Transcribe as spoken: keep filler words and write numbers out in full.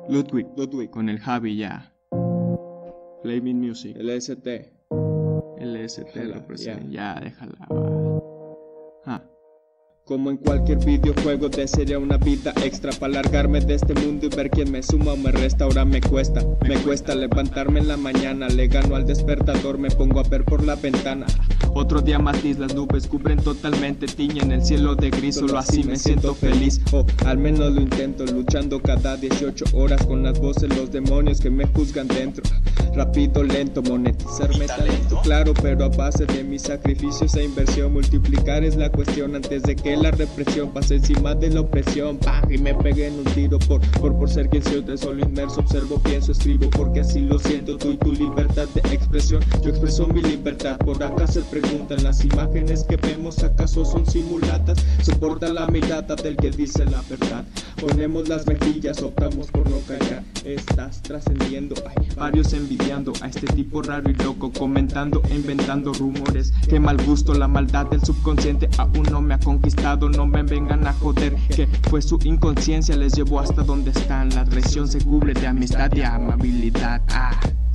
Ludwig, Ludwig, con el Javi ya. Flaming Music. L S T. L S T Déjala, representa. ya. Ya, déjala. Va. Ah. Como en cualquier videojuego desearía una vida extra para largarme de este mundo y ver quién me suma o me resta. Ahora me cuesta, me cuesta levantarme en la mañana. Le gano al despertador, me pongo a ver por la ventana. Otro día más gris, las nubes cubren totalmente, tiñen el cielo de gris, solo así me siento feliz. O al menos lo intento, luchando cada dieciocho horas con las voces, los demonios que me juzgan dentro. Rápido, lento, monetizar mi talento, claro, pero a base de mis sacrificios e inversión. Multiplicar es la cuestión antes de que la represión pase encima de la opresión. ¡Pah! Y me pegué en un tiro por, por, por ser quien soy, de solo inmerso. Observo, pienso, escribo, porque así lo siento. Tú y tu libertad de expresión, yo expreso mi libertad. Por acá se preguntan, ¿las imágenes que vemos acaso son simuladas? Soporta la mirada del que dice la verdad. Ponemos las mejillas, optamos por no callar. Estás trascendiendo, hay varios envidiando a este tipo raro y loco, comentando e inventando rumores. Qué mal gusto, la maldad del subconsciente aún no me ha conquistado. No me vengan a joder, que fue su inconsciencia, les llevó hasta donde están. La traición se cubre de amistad y amabilidad. Ah.